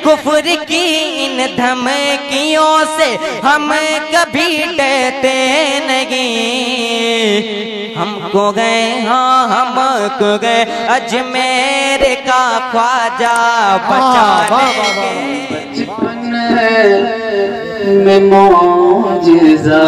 कुफ्र की इन धमकियों से हम कभी डरते नहीं। हमको गए हाँ हमको गए अजमेर का ख्वाजा बचाने। बचपन में मौजिज़ा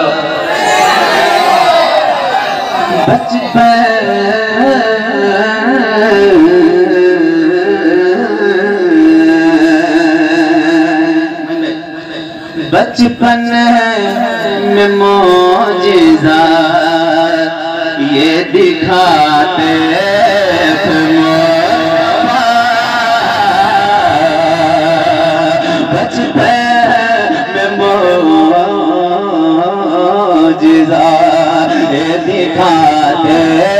बचपन में मौजिज़ा ये दिखाते बचपन में मौजिज़ा ये दिखाते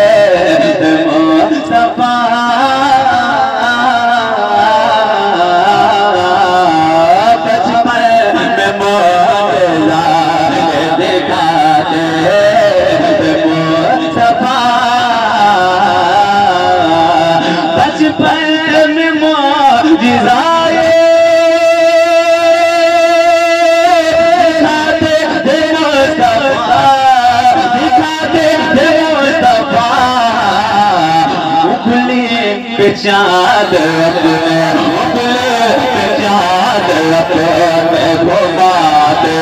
मुस्तफा चाँद चाँद घुमाते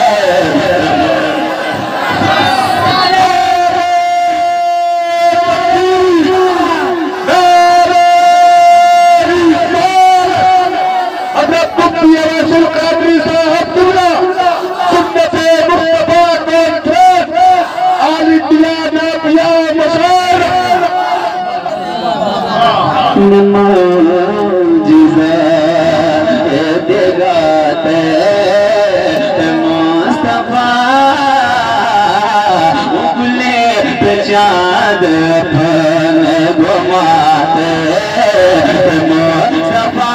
मौजिज़ा दिखाते मुस्तफा उगले चाँद घुमाते मुस्तफा।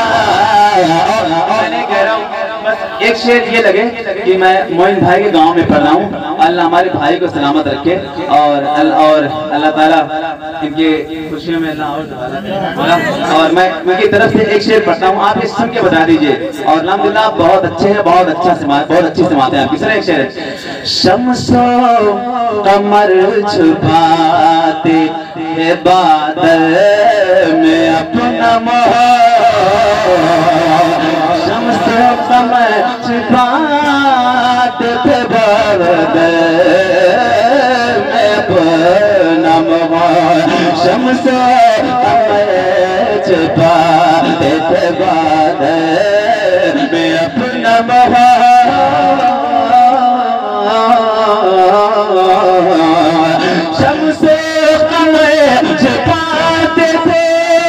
मैंने कह रहा हूँ बस एक शेर ये लगे कि मैं मोइन भाई के गांव में पढ़ रहा हूँ। अल्लाह हमारे भाई को सलामत रखे और अल्लाह ताला इनके खुशियों में और मैं उनकी तरफ से एक शेर पढ़ता हूँ, आप ये सुन के बता दीजिए। और अल्हम्दुलिल्लाह बहुत अच्छे हैं, बहुत अच्छी समाते हैं आपकी। सर एक शेर है, शम्सो कमर छुपाते हैं बादल में अपना शम्सो कमर छुपाते थे बादल में अपना शम्स छुपाते थे बादल में अपना शम्स छुपाते थे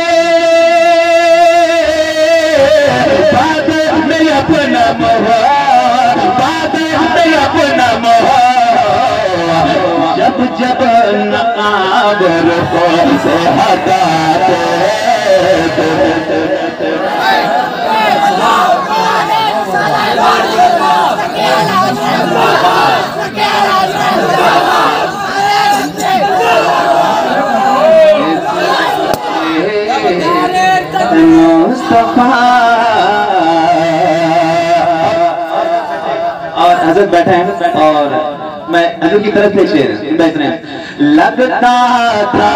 बादल में अपना बादल में अपना जब जब नकाबर को से हटाते मुस्तफा। और हज़रत बैठे हैं और मैं हज़रत की तरफ से शेर इतने लगता था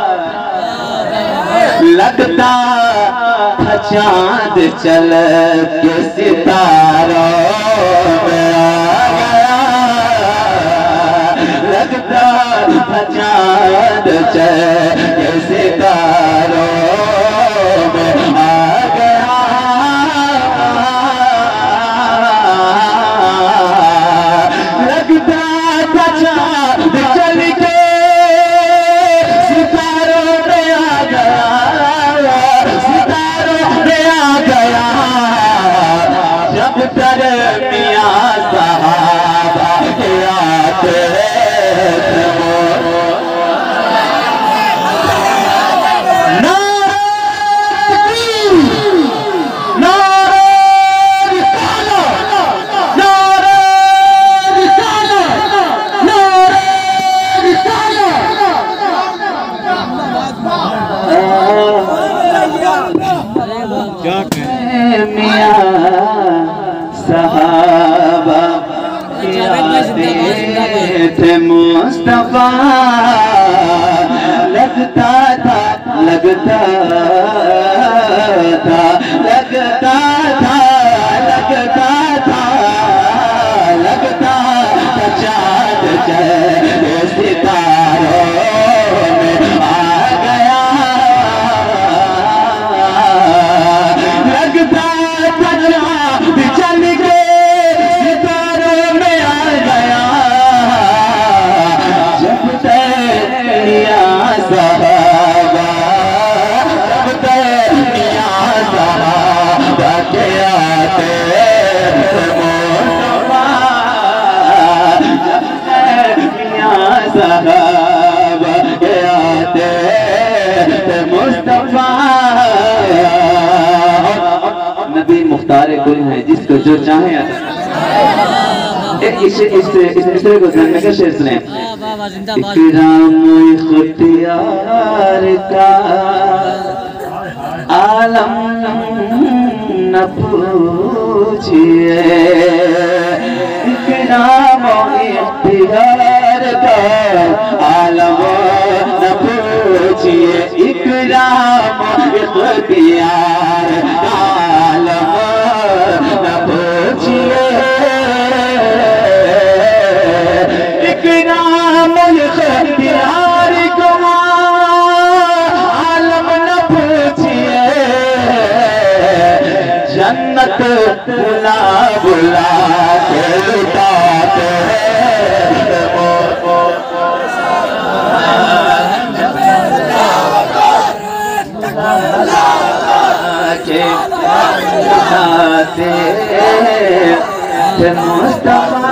चाँद चल के सितारों में आ गया। लगता था चाँद चल के सितारों में आ गया। लगता था चाँद चल के सितारों में आ गया। जब तर मियां साहबा के आते नारे मियां सहाबा थे मुस्तफा लगता था लगता था लगता था लगता था लगता था चाँद जैसे सितारों में आ गया लगता था चाँद चल के सितारों में आ गया जब तैया सहाबा जब तैया सहाबा के आते सहाबा के आते मुस्तफा नबी मुख्तार कुल है जिसको जो चाहे इस इसरे को ध्यान में क्या शेर सुने इकराम इख्तियार का आलम न पूछिए इकराम इख्तियार का आलम न पूछिए इकराम इख्तियार का आलम न पूछिए इकराम इख्तियार का आलम न पूछिए जन्नत बुला बुला के लुटाते मुस्तफा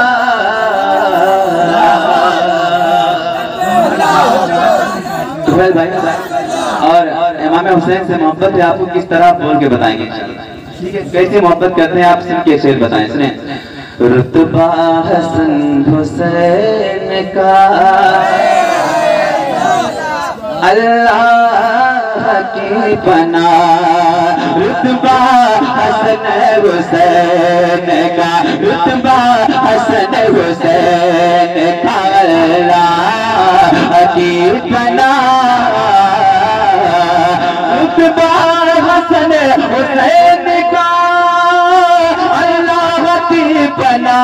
भाई और इमाम हुसैन से मोहब्बत है आपको किस तरह बोल के बताएंगे ठीक है कैसे मोहब्बत करते हैं आप सुन के शेर बताएं सुने रुतबा हसन हुसैन का अल्लाह की बना रुतबा हसन हुसैन का रुतबा हसन हुसैन का अल्लाह की बना रुतबा हसन हुसैन का अल्लाह की बना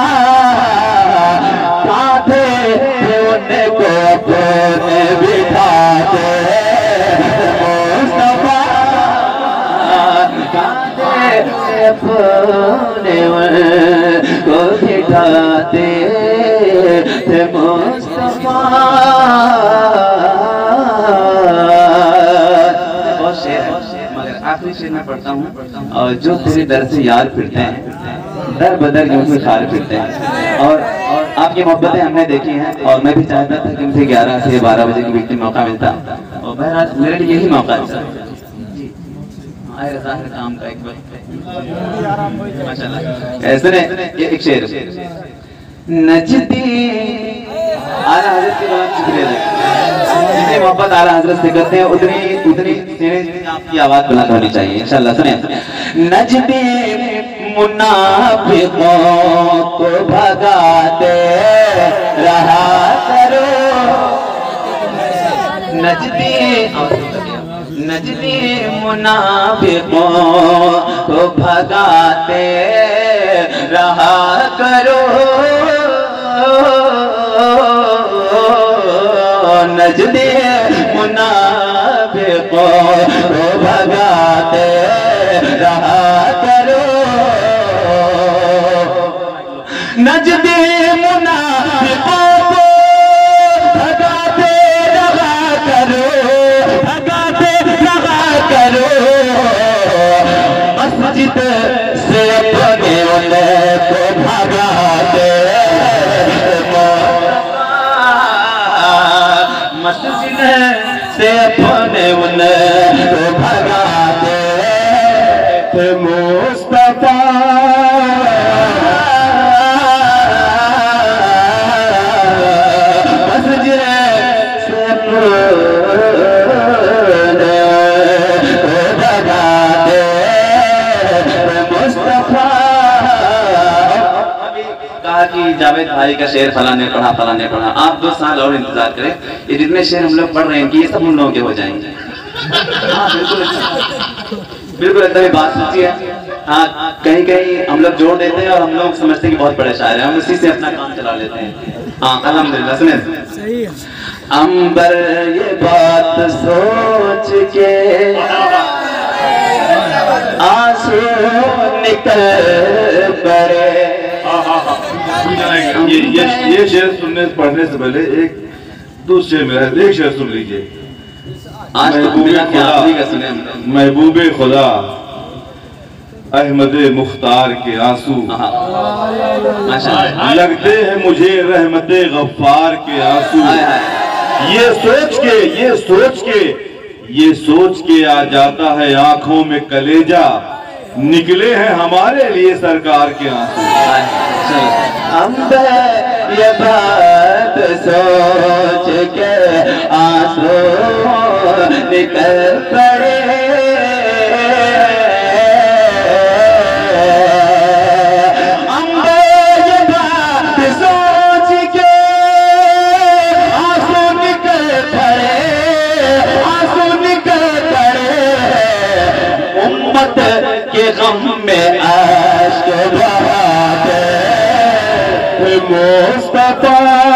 कांधे उनको अपने बिठाते मुस्तफा कांधे अपने को बिठाते थे मुस्तफा आखिरी शेर में पढ़ता हूँ और जो तेरे दर से यार फिरते हैं दर बदर यूं ही खार फिरते हैं और आपकी मोहब्बतें हमने देखी हैं और मैं भी चाहता था कि मुझे 11 से 12 बजे के बीच में मौका मिलता और बहरहाल मेरे लिए यही मौका है काम का एक वक्त माशाल्लाह ऐसे एक शेर नजदी आला हजरत की बात शुक्रिया जितनी मोहब्बत आला हजरत से करते हैं उतनी आपकी आवाज बुलंद होनी चाहिए इंशाल्लाह सुने नजदी मुनाफिकों को भगाते रहा करो नजदी मुनाफिकों को भगाते रहा करो नजदी मुनाफिकों को भगाते रहा करो नजदी मुनाफिकों को भगाते रहा करो भगाते रहा करो मस्जिद से अपने को भगाते मस्जिद से अपने को भगाते थे मुस्तफा मस्जिद से अपने को भगाते कि जावेद भाई का शेर फलाने पढ़ा, आप 2 साल और इंतजार करें, ये जितने शेर हम लोग पढ़ रहे हैं कि ये सब हम लोगों के हो जाएंगे। हाँ बिल्कुल एकदम बात सच्ची है। हाँ कहीं कहीं हम लोग जोड़ देते हैं और हम लोग समझते हैं कि बहुत बड़े शायर हैं, हम उसी से अपना काम चला लेते हैं। हाँ अल्हम्दुलिल्लाह। सुने अंबर ये बात सोच के आंसू निकल पड़े। ये शेर सुनने पढ़ने से पहले एक दूसरे शेर मेरा एक शेर सुन लीजिए। महबूबे खुदा अहमद मुख्तार के आंसू लगते हैं मुझे रहमते गफ्फार के आंसू। ये सोच के आ जाता है आंखों में कलेजा, निकले हैं हमारे लिए सरकार के आंसू। ये बात सोच के आंसू निकल पड़े। ये बात सोच के आंसू निकल पड़े, आंसू निकल पड़े। उम्मत के गम में आश्क बहाते मुस्तफा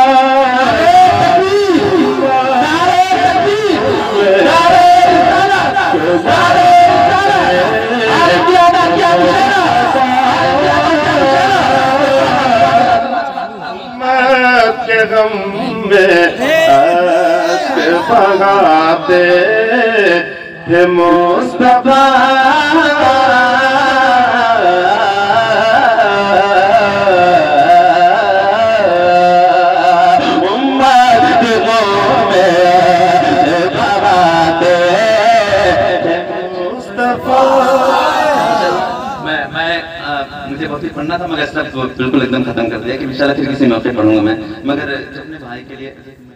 के गम में आश्क बहाते थे मुस्तफा। मुझे बहुत ही पढ़ना था मगर सब बिल्कुल एकदम खत्म कर दिया कि इंशाल्लाह फिर किसी मौके पढ़ूंगा मैं। मगर अपने भाई के लिए